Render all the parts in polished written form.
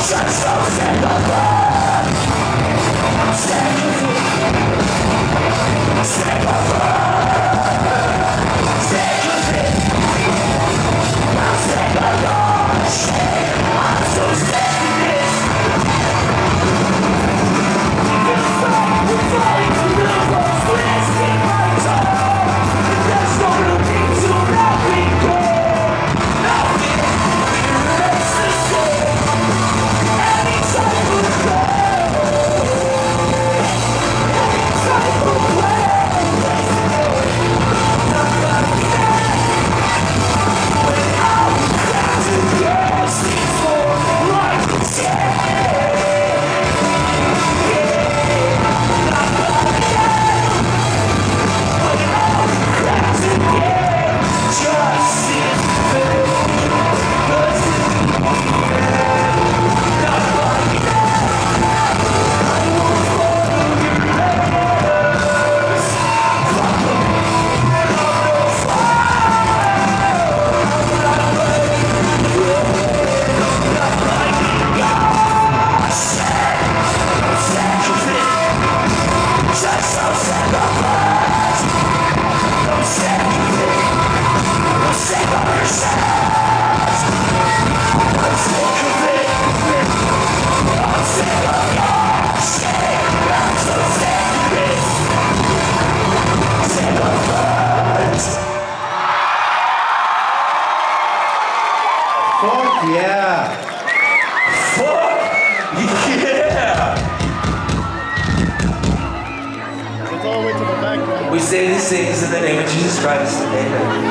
We say these things in the name of Jesus Christ. Amen.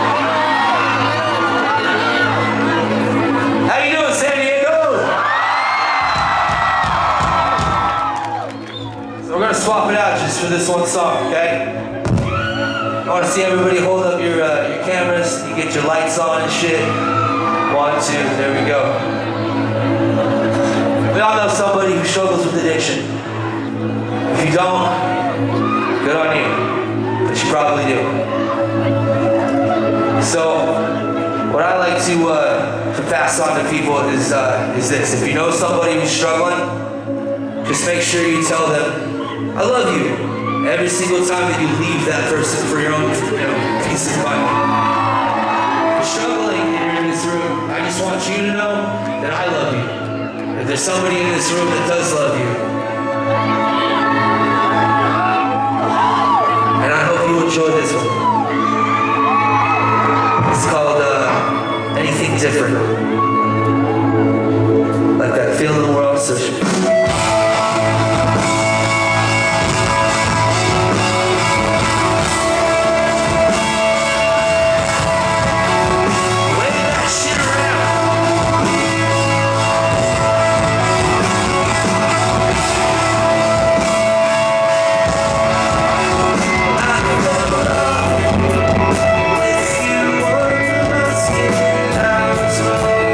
How you doing, San Diego? So we're gonna swap it out just for this one song, okay? I want to see everybody hold up your cameras. You get your lights on and shit. 1, 2, there we go. We all know somebody who struggles with addiction. If you don't, good on you. But you probably do. So, what I like to pass on to people is this. If you know somebody who's struggling, just make sure you tell them, I love you, every single time that you leave that person for your own peace of mind. If you're struggling and you're in this room, I just want you to know that I love you. If there's somebody in this room that does love you, and I hope you enjoy this one. It's called Anything Different. Like that feeling the world searching. With you under my skin, I was wrong.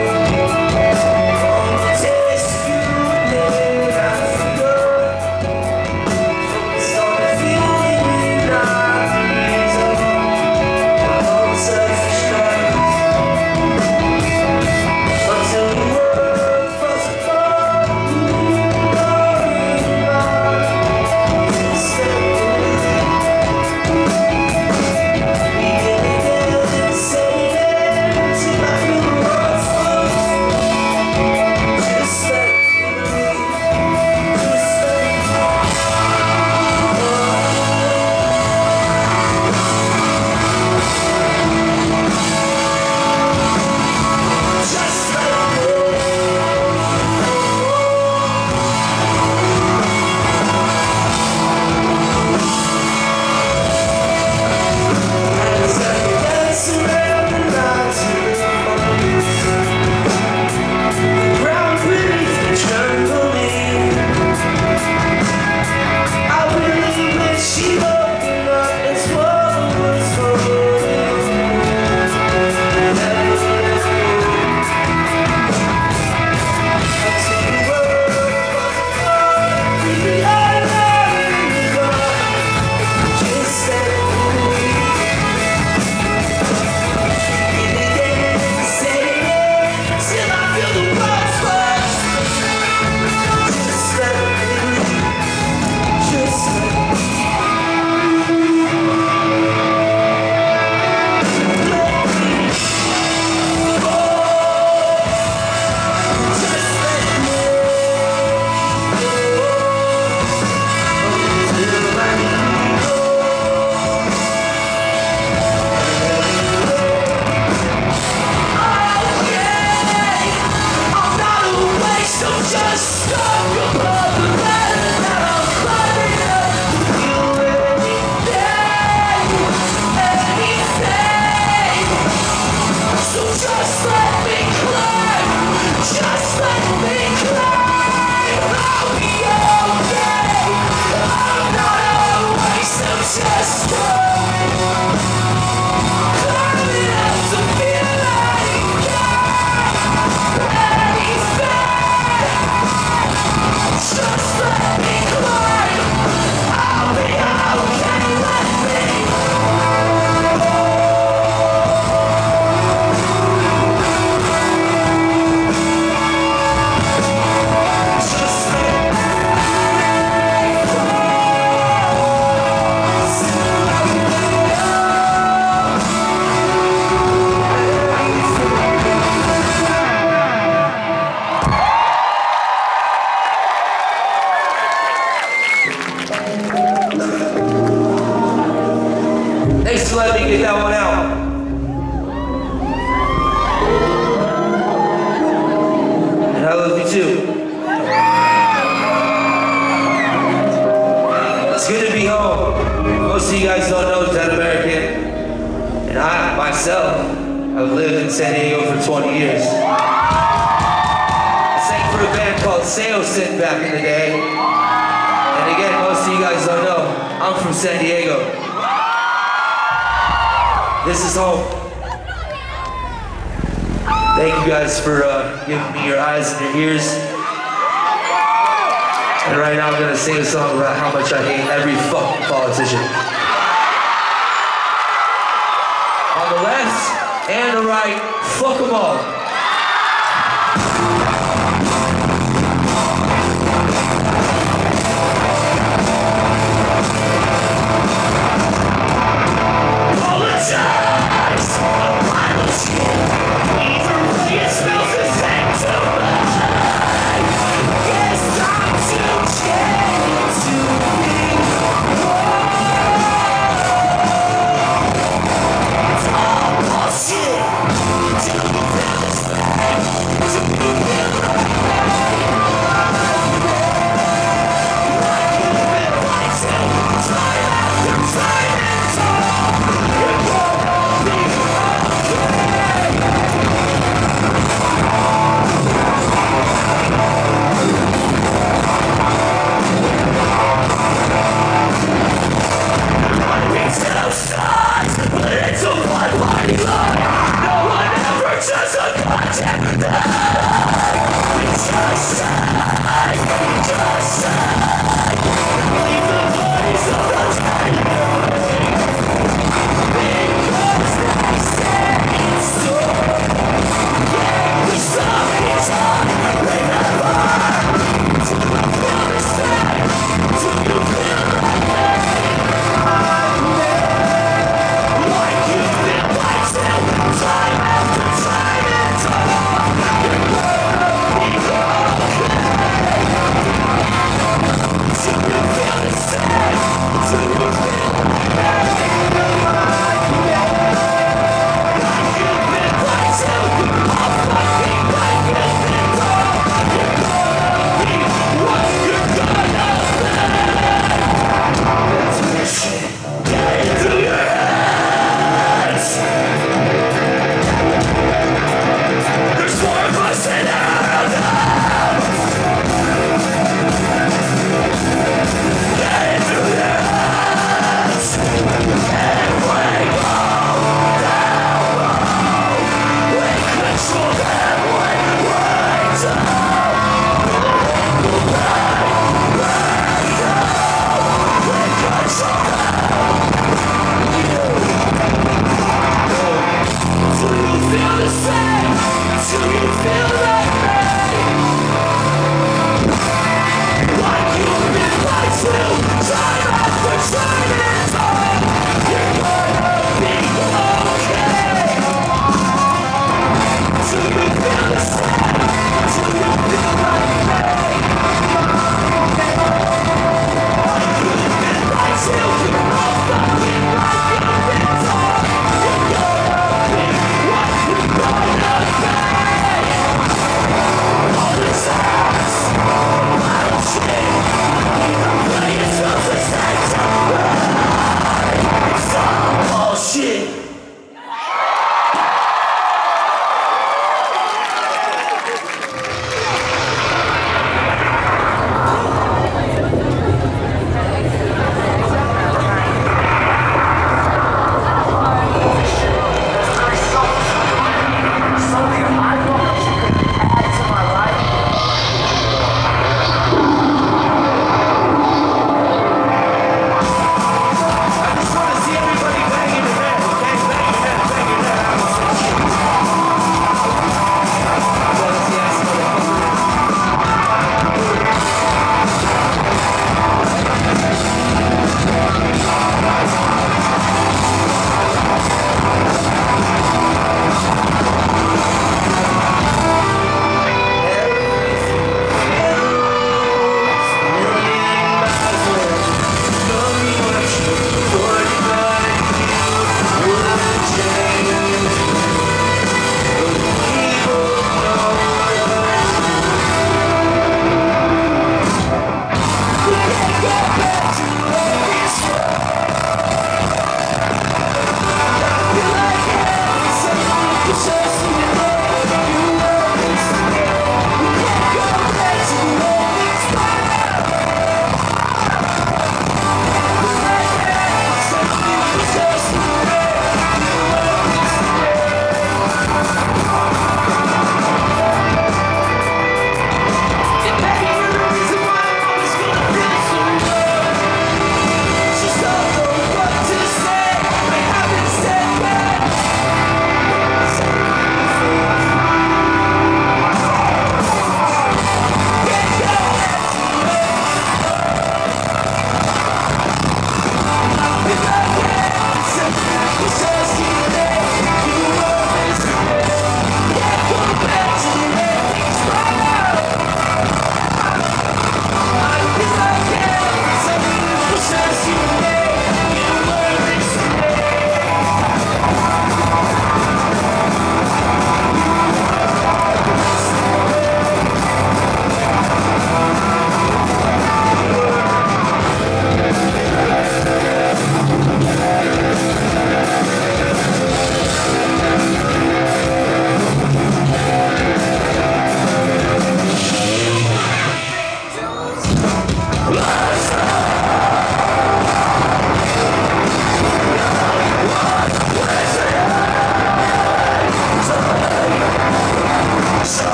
I've lived in San Diego for 20 years. I sang for a band called Seosin back in the day. And again, most of you guys don't know, I'm from San Diego. This is home. Thank you guys for giving me your eyes and your ears. And right now I'm gonna sing a song about how much I hate every fucking politician. On the left and the right, fuck them all. Apologize, apology. Even when it smells the same to me. It's time to change to be one. It's all bullshit.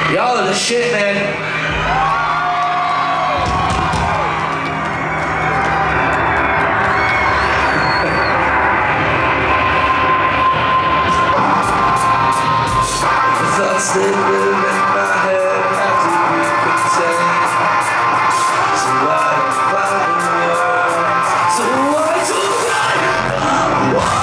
Y'all are the shit, man. Thoughts that live in my head have to be contained. So I don't find words. So I don't find words.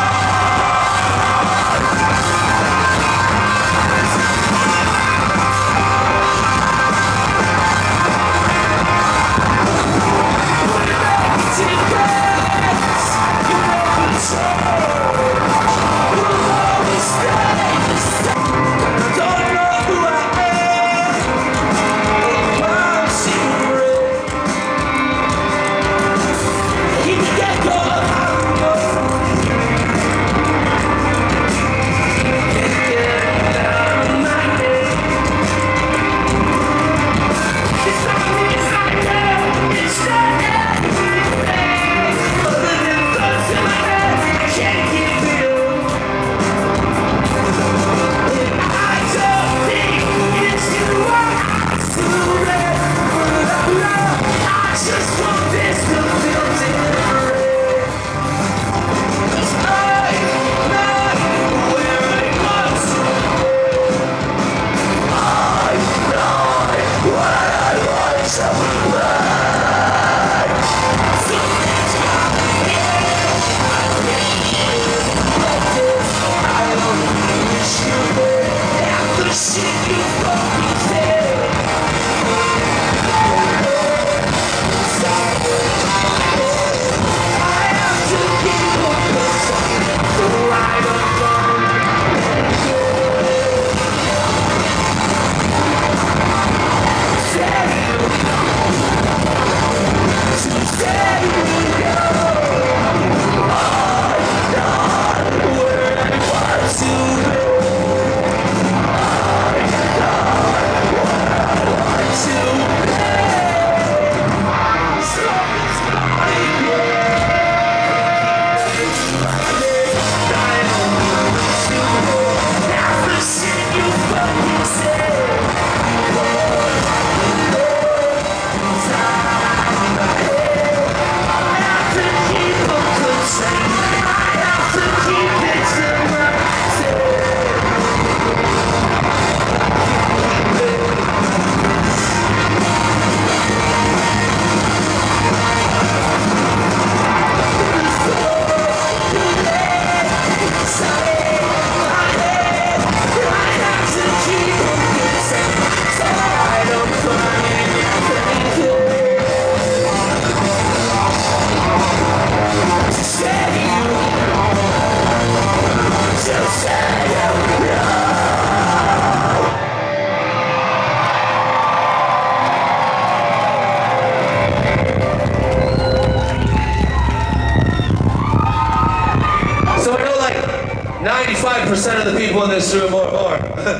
Of the people in this room or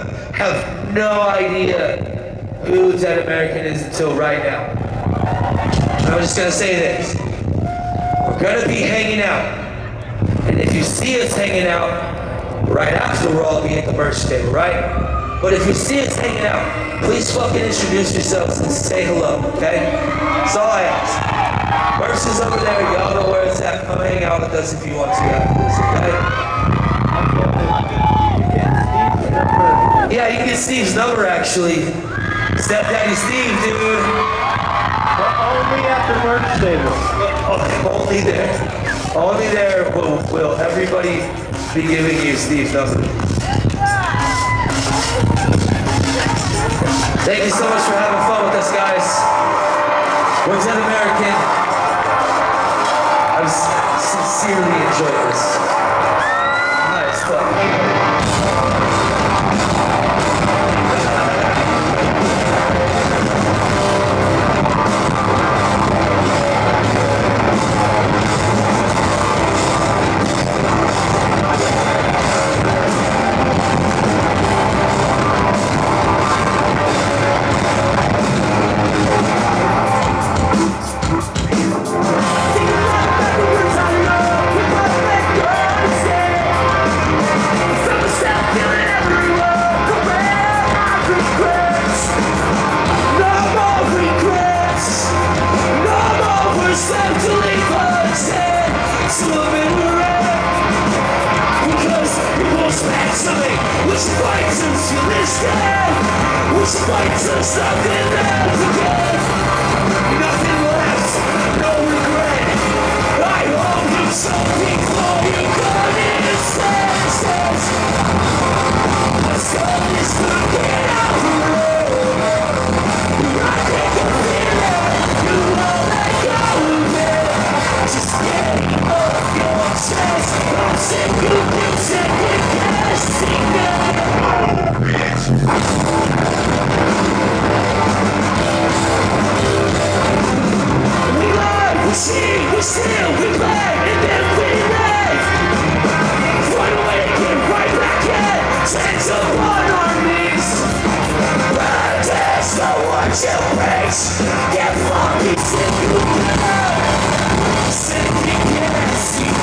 have no idea who Dead American is until right now. I'm just gonna say this. We're gonna be hanging out. And if you see us hanging out, right after we'll all be at the merch table, right? But if you see us hanging out, please fucking introduce yourselves and say hello, okay? That's all I ask. Merch is over there, y'all know where it's at. Come hang out with us if you want to after this, okay? Yeah, you can get Steve's number actually. Stepdaddy Steve, dude. But only at the merch table. Only there. Only there will everybody be giving you Steve's number. Thank you so much for having fun with us, guys. We're Dead American. I've sincerely enjoyed this. Nice fun. something which fights us to this day, which fights us nothing else again. Nothing left, no regret. I hope you something for your goodness. Let's go, let's get out the road. I think I feel it, you won't let go of it. Just getting off your chest. I'm sick of you second guessing it. We learn, we see, we steal, we play, and then we live. Run away again, right back in. Tens of blood on knees. Practice the what you preach. Get fucking sick of it. Second guessing